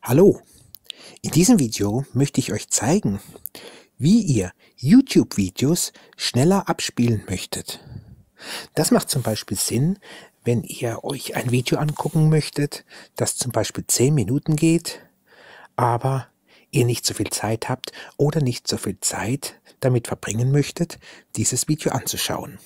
Hallo, in diesem Video möchte ich euch zeigen, wie ihr YouTube-Videos schneller abspielen möchtet. Das macht zum Beispiel Sinn, wenn ihr euch ein Video angucken möchtet, das zum Beispiel 10 Minuten geht, aber ihr nicht so viel Zeit habt oder nicht so viel Zeit damit verbringen möchtet, dieses Video anzuschauen.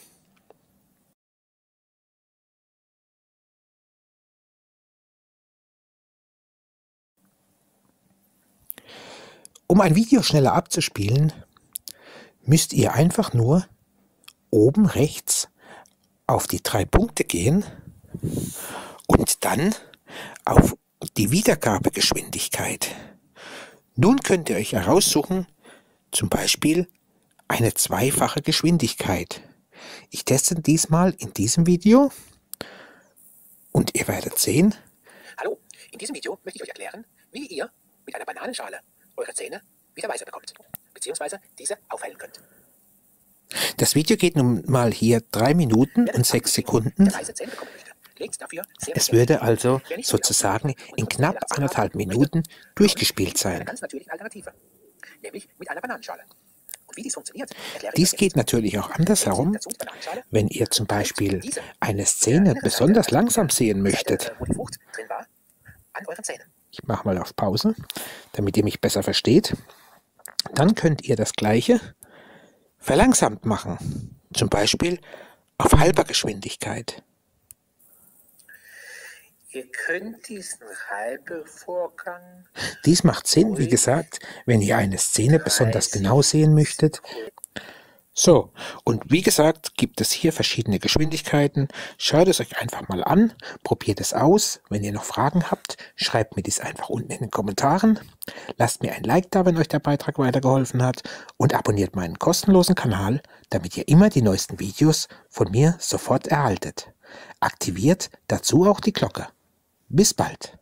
Um ein Video schneller abzuspielen, müsst ihr einfach nur oben rechts auf die 3 Punkte gehen und dann auf die Wiedergabegeschwindigkeit. Nun könnt ihr euch heraussuchen, zum Beispiel eine zweifache Geschwindigkeit. Ich teste diesmal in diesem Video und ihr werdet sehen. Hallo, in diesem Video möchte ich euch erklären, wie ihr mit einer Bananenschale eure Zähne wieder weißer bekommt, beziehungsweise diese aufhellen könnt. Das Video geht nun mal hier 3 Minuten und 6 Sekunden. Es würde also sozusagen in knapp 1,5 Minuten durchgespielt sein. Nämlich mit einer Bananenschale. Und wie dies funktioniert, dies geht natürlich auch andersherum, wenn ihr zum Beispiel eine Szene besonders langsam sehen möchtet. Ich mache mal auf Pause, damit ihr mich besser versteht. Dann könnt ihr das Gleiche verlangsamt machen, zum Beispiel auf halber Geschwindigkeit. Ihr könnt diesen Reibevorgang... Dies macht Sinn, wie gesagt, wenn ihr eine Szene besonders genau sehen möchtet. So, und wie gesagt, gibt es hier verschiedene Geschwindigkeiten. Schaut es euch einfach mal an, probiert es aus. Wenn ihr noch Fragen habt, schreibt mir dies einfach unten in den Kommentaren. Lasst mir ein Like da, wenn euch der Beitrag weitergeholfen hat und abonniert meinen kostenlosen Kanal, damit ihr immer die neuesten Videos von mir sofort erhaltet. Aktiviert dazu auch die Glocke. Bis bald!